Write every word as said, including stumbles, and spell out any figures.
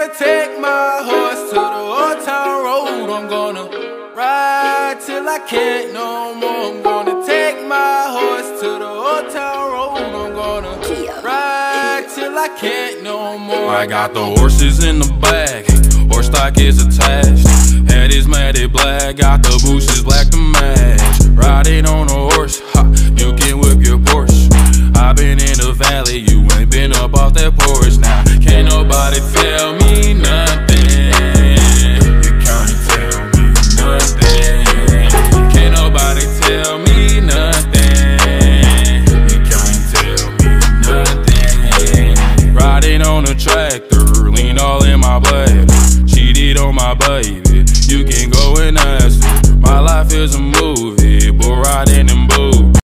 gonna take my horse to the old town road. I'm gonna ride till I can't no more. I'm gonna take my horse to the old town road. I'm gonna ride till I can't no more. I got the horses in the bag, horse stock is attached. Head is matted black, got the bushes black to match. Riding on a horse, ha, you can whip your Porsche. I been in the valley, you ain't been up off that porch. Now, can't nobody tell me nothing. You can't tell me nothing. Can't nobody tell me nothing. You can't tell me nothing. Riding on a tractor, lean all in my blood. Cheated on my baby, you can go and ask her. My life is a